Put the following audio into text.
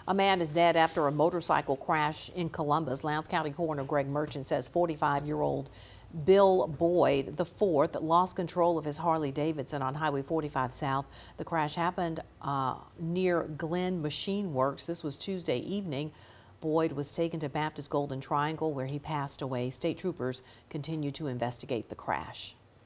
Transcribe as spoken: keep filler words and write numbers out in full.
A man is dead after a motorcycle crash in Columbus. Lowndes County Coroner Greg Merchant says forty-five-year-old Bill Boyd the fourth lost control of his Harley Davidson on Highway forty-five South. The crash happened uh, near Glen Machine Works. This was Tuesday evening. Boyd was taken to Baptist Golden Triangle where he passed away. State troopers continue to investigate the crash.